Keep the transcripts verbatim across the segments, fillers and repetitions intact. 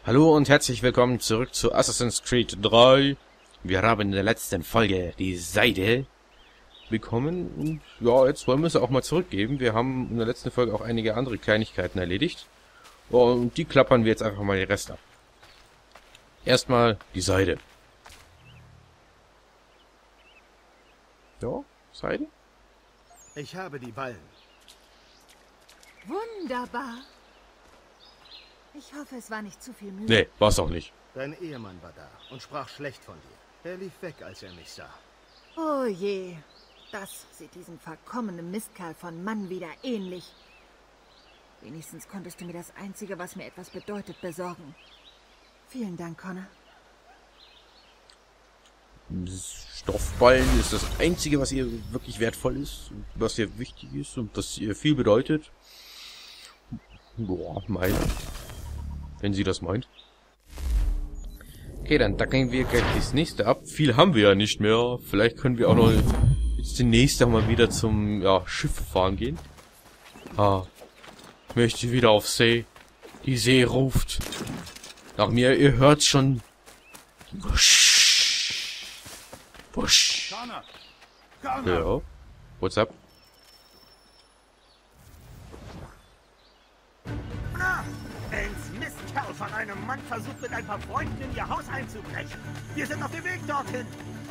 Hallo und herzlich willkommen zurück zu Assassin's Creed drei. Wir haben in der letzten Folge die Seide bekommen und ja, jetzt wollen wir sie auch mal zurückgeben. Wir haben in der letzten Folge auch einige andere Kleinigkeiten erledigt und die klappern wir jetzt einfach mal den Rest ab. Erstmal die Seide. Ja, Seide? Ich habe die Ballen. Wunderbar. Ich hoffe, es war nicht zu viel Mühe. Nee, war's auch nicht. Dein Ehemann war da und sprach schlecht von dir. Er lief weg, als er mich sah. Oh je, das sieht diesem verkommenen Mistkerl von Mann wieder ähnlich. Wenigstens konntest du mir das Einzige, was mir etwas bedeutet, besorgen. Vielen Dank, Connor. Stoffballen ist das Einzige, was ihr wirklich wertvoll ist, was ihr wichtig ist und das ihr viel bedeutet. Boah, mein. Wenn sie das meint. Okay, dann dackeln wir gleich das nächste ab. Viel haben wir ja nicht mehr. Vielleicht können wir auch noch jetzt demnächst mal wieder zum ja, Schiff fahren gehen. Ah, ich möchte wieder auf See. Die See ruft. Nach mir, ihr hört schon. Wusch. Wusch. Connor! Connor! Ja. What's up? Ins Mistkerl von einem Mann versucht mit ein paar Freunden in ihr Haus einzubrechen. Wir sind auf dem Weg dorthin.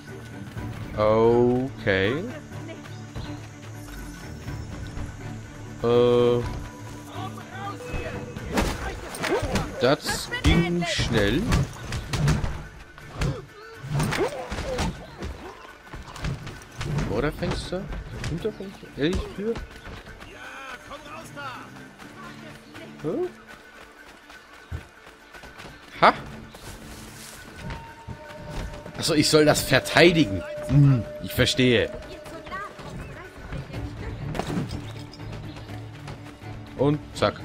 Okay. Äh. Das ging schnell. Vorderfenster? Hinterfenster? Elchtür? Ja, komm raus da! Hm? Ha! Achso, ich soll das verteidigen. Hm, ich verstehe. Und zack.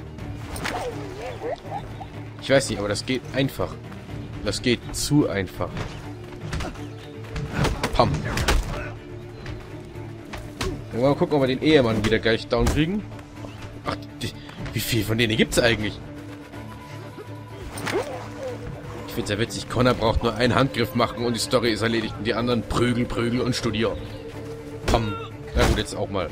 Ich weiß nicht, aber das geht einfach. Das geht zu einfach. Pam. Mal gucken, ob wir den Ehemann wieder gleich down kriegen. Ach, die, wie viel von denen gibt's eigentlich? Ich find's ja witzig. Connor braucht nur einen Handgriff machen und die Story ist erledigt. Und die anderen prügel, prügel und studieren. Pam. Na gut, jetzt auch mal.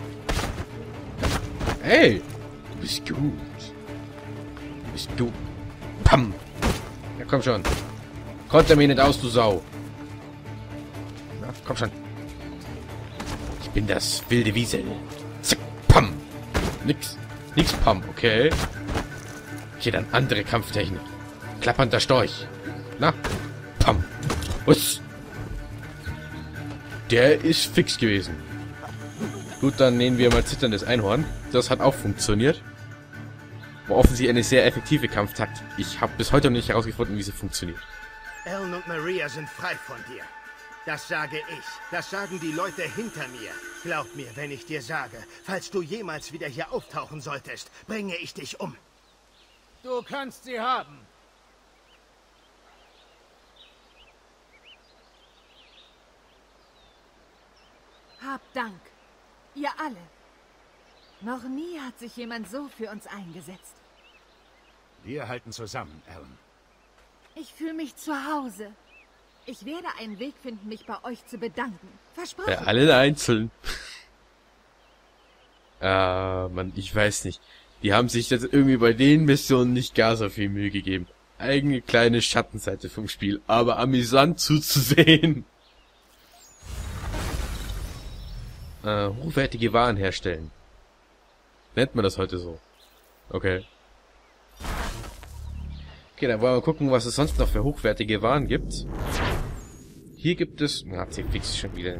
Hey, du bist gut. Du bist du. Pam. Ja, komm schon. Konter mir nicht aus, du Sau. Na, komm schon. Ich bin das wilde Wiesel. Zack, pam. Nix. Nix, pam, okay. Hier dann andere Kampftechnik. Klappernder Storch. Na, pam. Uss. Der ist fix gewesen. Gut, dann nehmen wir mal zitterndes Einhorn. Das hat auch funktioniert. War offensichtlich eine sehr effektive Kampftaktik. Ich habe bis heute noch nicht herausgefunden, wie sie funktioniert. Ellen und Maria sind frei von dir. Das sage ich. Das sagen die Leute hinter mir. Glaub mir, wenn ich dir sage, falls du jemals wieder hier auftauchen solltest, bringe ich dich um. Du kannst sie haben. Habt Dank. Ihr alle. Noch nie hat sich jemand so für uns eingesetzt. Wir halten zusammen, Ellen. Ich fühle mich zu Hause. Ich werde einen Weg finden, mich bei euch zu bedanken. Versprochen. Bei allen einzeln. Ah, Mann, ich weiß nicht. Die haben sich jetzt irgendwie bei den Missionen nicht gar so viel Mühe gegeben. Eigene kleine Schattenseite vom Spiel, aber amüsant zuzusehen. Äh, hochwertige Waren herstellen. Nennt man das heute so. Okay. Okay, dann wollen wir gucken, was es sonst noch für hochwertige Waren gibt. Hier gibt es... Na, C fix schon wieder.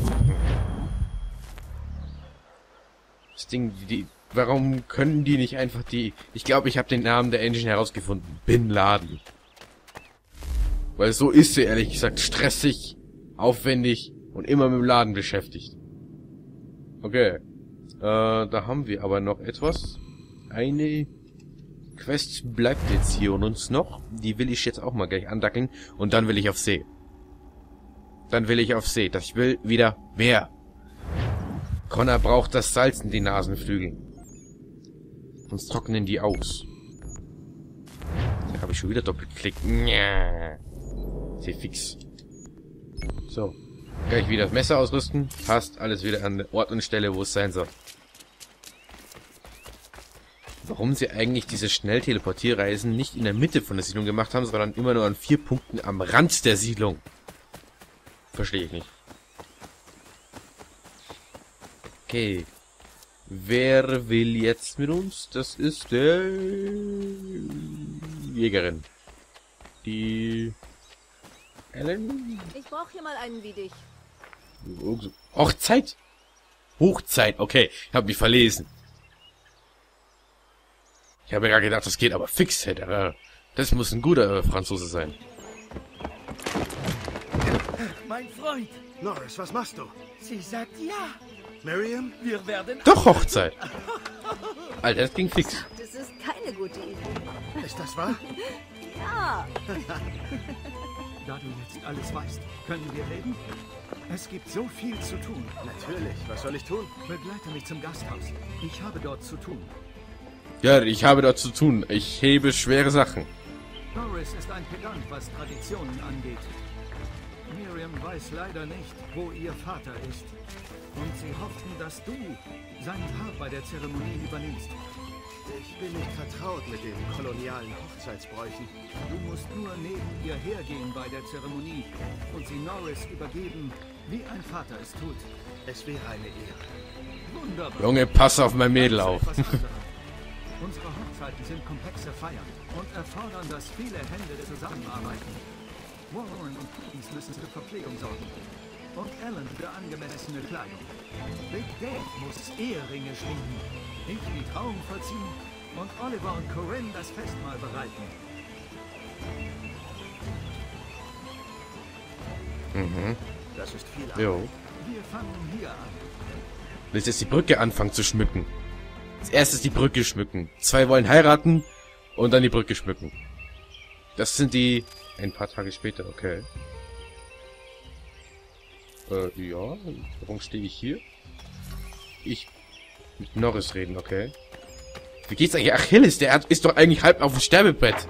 Das Ding, die... Warum können die nicht einfach die... Ich glaube, ich habe den Namen der Engine herausgefunden. Bin Laden. Weil so ist sie, ehrlich gesagt, stressig, aufwendig und immer mit dem Laden beschäftigt. Okay. Äh, da haben wir aber noch etwas. Eine Quest bleibt jetzt hier und uns noch. Die will ich jetzt auch mal gleich andackeln. Und dann will ich auf See. Dann will ich auf See. Das ich will wieder mehr. Connor braucht das Salz in die Nasenflügel. Sonst trocknen die aus. Habe ich schon wieder doppelt geklickt. Ja. Sehr fix. So. Gleich wieder das Messer ausrüsten. Passt alles wieder an der Ort und Stelle, wo es sein soll. Warum sie eigentlich diese Schnellteleportierreisen nicht in der Mitte von der Siedlung gemacht haben, sondern immer nur an vier Punkten am Rand der Siedlung. Verstehe ich nicht. Okay. Wer will jetzt mit uns? Das ist der Jägerin. Die Ellen? Ich brauche hier mal einen wie dich. Hochzeit? Hochzeit, okay. Ich habe mich verlesen. Ich habe ja gedacht, das geht aber fix, hätte. Das muss ein guter Franzose sein. Mein Freund! Norris, was machst du? Sie sagt ja. Miriam? Wir werden... Doch Hochzeit. Alter, das ging fix. Das ist keine gute Idee. Ist das wahr? Ja. Da du jetzt alles weißt, können wir reden? Es gibt so viel zu tun. Natürlich. Was soll ich tun? Begleite mich zum Gasthaus. Ich habe dort zu tun. Ja, ich habe dort zu tun. Ich hebe schwere Sachen. Norris ist ein Pedant, was Traditionen angeht. Miriam weiß leider nicht, wo ihr Vater ist. Und sie hofften, dass du seinen Part bei der Zeremonie übernimmst. Ich bin nicht vertraut mit den kolonialen Hochzeitsbräuchen. Du musst nur neben ihr hergehen bei der Zeremonie und sie Norris übergeben, wie ein Vater es tut. Es wäre eine Ehre. Wunderbar. Junge, pass auf mein Mädel auf. Unsere Hochzeiten sind komplexe Feiern und erfordern, dass viele Hände zusammenarbeiten. Warren und Pete müssen für Verpflegung sorgen. Und Alan für angemessene Kleidung. Big Dad muss Eheringe schwingen. Ich die Trauung vollziehen und Oliver und Corinne das Festmahl bereiten. Mhm. Das ist viel Arbeit. Jo. Wir fangen hier an. Willst jetzt die Brücke anfangen zu schmücken? Als erstes die Brücke schmücken. Zwei wollen heiraten und dann die Brücke schmücken. Das sind die... Ein paar Tage später, okay. Äh, ja. Warum stehe ich hier? Ich... Mit Norris reden, okay. Wie geht's eigentlich? Achilles, der ist doch eigentlich halb auf dem Sterbebett.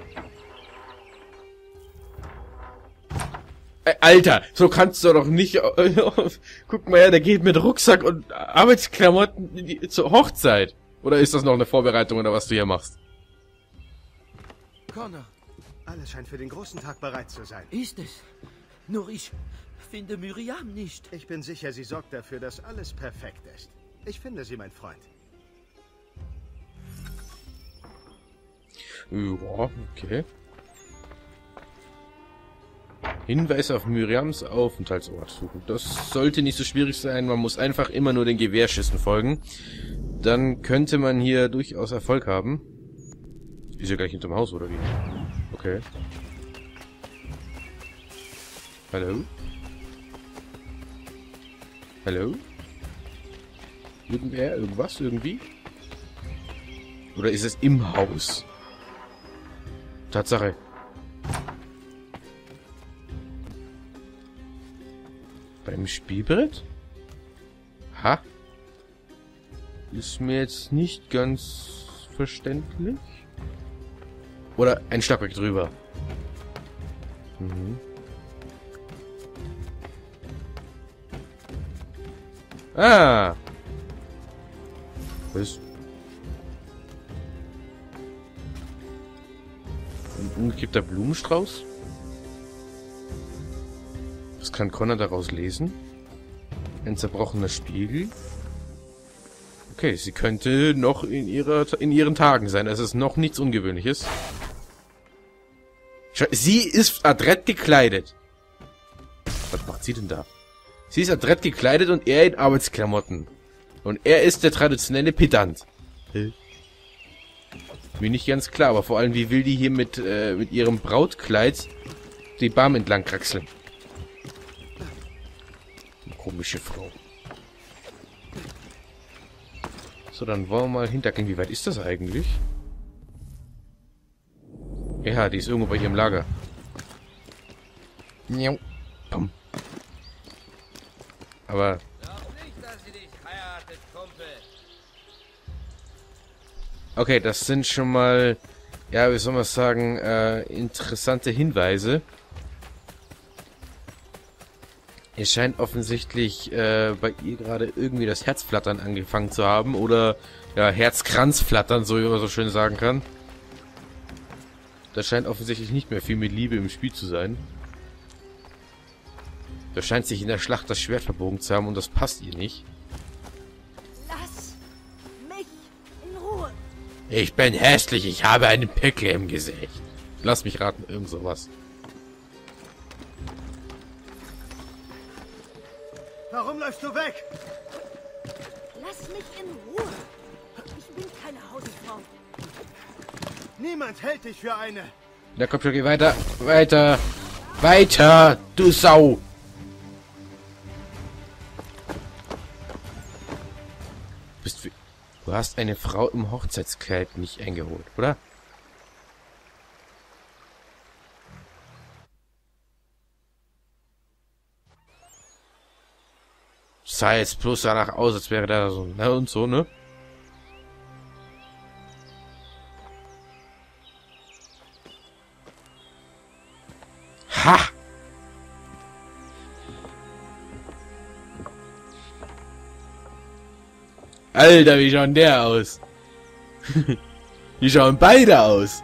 Äh, Alter, so kannst du doch nicht... Äh, guck mal her, der geht mit Rucksack und Arbeitsklamotten in die, zur Hochzeit. Oder ist das noch eine Vorbereitung oder was du hier machst? Connor, alles scheint für den großen Tag bereit zu sein. Ist es? Nur ich finde Miriam nicht. Ich bin sicher, sie sorgt dafür, dass alles perfekt ist. Ich finde sie, mein Freund. Ja, okay. Hinweis auf Miriams Aufenthaltsort suchen. Das sollte nicht so schwierig sein. Man muss einfach immer nur den Gewehrschüssen folgen. Dann könnte man hier durchaus Erfolg haben. Ist ja gleich hinterm Haus, oder wie? Okay. Hallo? Hallo? Irgendwer? Irgendwas? Irgendwie? Oder ist es im Haus? Tatsache. Beim Spielbrett? Ha? Ist mir jetzt nicht ganz verständlich. Oder ein Stockwerk drüber. Mhm. Ah! Was? Ein umgekippter Blumenstrauß? Was kann Connor daraus lesen? Ein zerbrochener Spiegel? Okay, sie könnte noch in ihrer in ihren Tagen sein. Es ist noch nichts Ungewöhnliches. Sie ist adrett gekleidet. Was macht sie denn da? Sie ist adrett gekleidet und er in Arbeitsklamotten. Und er ist der traditionelle Pedant. Hä? Mir nicht ganz klar, aber vor allem, wie will die hier mit, äh, mit ihrem Brautkleid die Bahn entlang kraxeln? Eine komische Frau. So, dann wollen wir mal hintergehen. Wie weit ist das eigentlich? Ja, die ist irgendwo bei ihrem Lager. Miau. Pum. Aber... Okay, das sind schon mal ja, wie soll man sagen, äh, interessante Hinweise. Es scheint offensichtlich äh, bei ihr gerade irgendwie das Herzflattern angefangen zu haben. Oder ja, Herzkranzflattern, so wie man so schön sagen kann. Da scheint offensichtlich nicht mehr viel mit Liebe im Spiel zu sein. Da scheint sich in der Schlacht das Schwert verbogen zu haben und das passt ihr nicht. Lass mich in Ruhe. Ich bin hässlich, ich habe einen Pickel im Gesicht. Lass mich raten, irgend sowas. Warum läufst du weg? Lass mich in Ruhe. Ich bin keine Hausfrau. Niemand hält dich für eine. Na komm schon, geh weiter. Weiter. Weiter, du Sau. Bist du... Du hast eine Frau im Hochzeitskleid nicht eingeholt, oder? Sah jetzt bloß danach aus, als wäre da so, ne, und so, ne? Ha! Alter, wie schaut der aus? Wie schauen beide aus?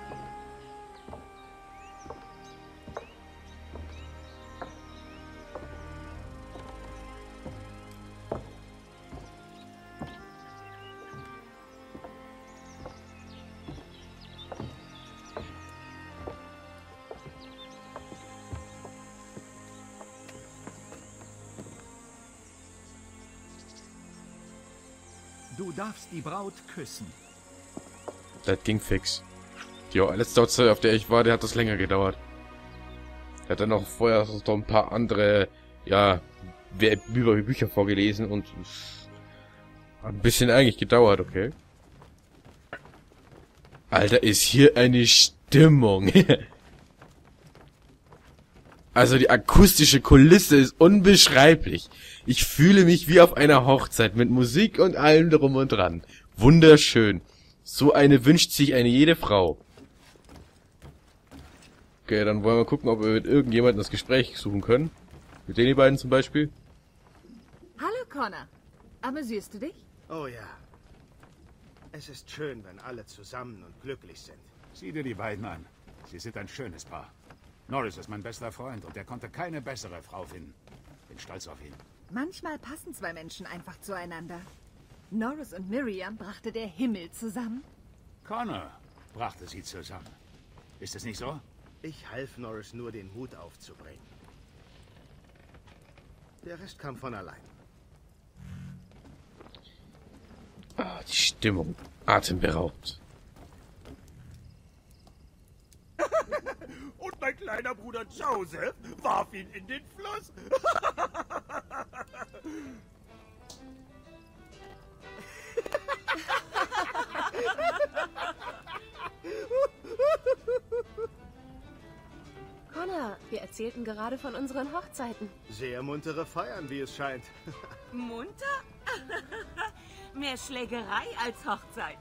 Du darfst die Braut küssen. Das ging fix. Die letzte Hochzeit, auf der ich war, der hat das länger gedauert. Er hat dann noch vorher so ein paar andere, ja, Bücher vorgelesen und hat ein bisschen eigentlich gedauert, okay. Alter, ist hier eine Stimmung. Also die akustische Kulisse ist unbeschreiblich. Ich fühle mich wie auf einer Hochzeit mit Musik und allem drum und dran. Wunderschön. So eine wünscht sich eine jede Frau. Okay, dann wollen wir gucken, ob wir mit irgendjemandem das Gespräch suchen können. Mit den beiden zum Beispiel. Hallo, Connor. Amüsierst du dich? Oh ja. Es ist schön, wenn alle zusammen und glücklich sind. Sieh dir die beiden an. Sie sind ein schönes Paar. Norris ist mein bester Freund und er konnte keine bessere Frau finden. Bin stolz auf ihn. Manchmal passen zwei Menschen einfach zueinander. Norris und Miriam brachte der Himmel zusammen. Connor brachte sie zusammen. Ist es nicht so? Ich half Norris nur, den Mut aufzubringen. Der Rest kam von allein. Ah, die Stimmung. Atemberaubend. Und mein kleiner Bruder Joseph warf ihn in den Fluss. Connor, wir erzählten gerade von unseren Hochzeiten. Sehr muntere Feiern, wie es scheint. Munter? Mehr Schlägerei als Hochzeit.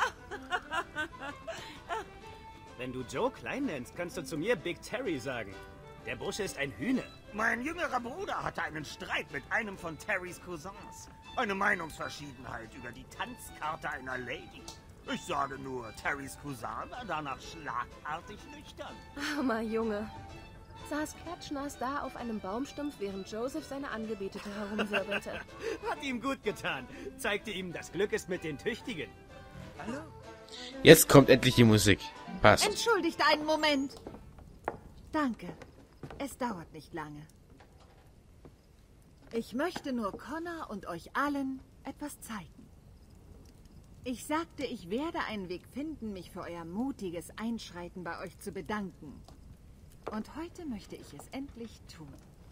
Wenn du Joe klein nennst, kannst du zu mir Big Terry sagen. Der Bursche ist ein Hühner. Mein jüngerer Bruder hatte einen Streit mit einem von Terrys Cousins. Eine Meinungsverschiedenheit über die Tanzkarte einer Lady. Ich sage nur, Terrys Cousin war danach schlagartig nüchtern. Armer Junge. Saß klatschnass da auf einem Baumstumpf, während Joseph seine Angebetete herumwirbelte. Hat ihm gut getan. Zeigte ihm, das Glück ist mit den Tüchtigen. Hallo? Jetzt kommt endlich die Musik. Passt. Entschuldigt einen Moment. Danke. Es dauert nicht lange. Ich möchte nur Connor und euch allen etwas zeigen. Ich sagte, ich werde einen Weg finden, mich für euer mutiges Einschreiten bei euch zu bedanken. Und heute möchte ich es endlich tun.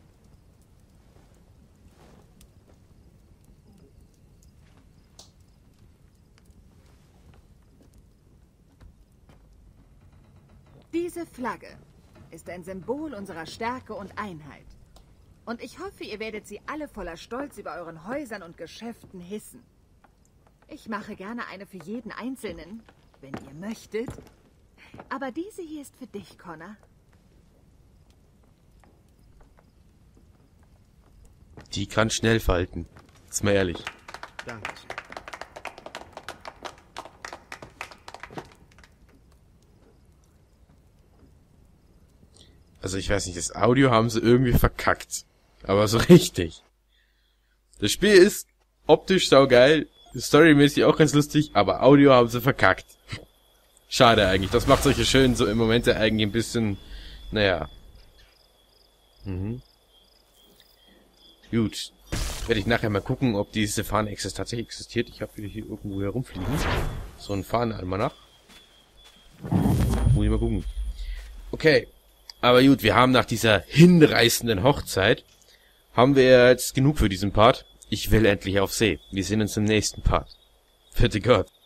Diese Flagge ist ein Symbol unserer Stärke und Einheit. Und ich hoffe, ihr werdet sie alle voller Stolz über euren Häusern und Geschäften hissen. Ich mache gerne eine für jeden Einzelnen, wenn ihr möchtet. Aber diese hier ist für dich, Connor. Die kann schnell falten. Ist mal ehrlich. Danke. Also ich weiß nicht, das Audio haben sie irgendwie verkackt. Aber so richtig. Das Spiel ist optisch saugeil, storymäßig auch ganz lustig, aber Audio haben sie verkackt. Schade eigentlich, das macht solche schönen so im Moment ja eigentlich ein bisschen, naja. Mhm. Gut. Werde ich nachher mal gucken, ob diese Fahne tatsächlich existiert. Ich habe wieder hier irgendwo herumfliegen. So ein Fahnenalmanach. Muss ich mal gucken. Okay. Aber gut, wir haben nach dieser hinreißenden Hochzeit, haben wir jetzt genug für diesen Part. Ich will endlich auf See. Wir sehen uns im nächsten Part. Bitte Gott.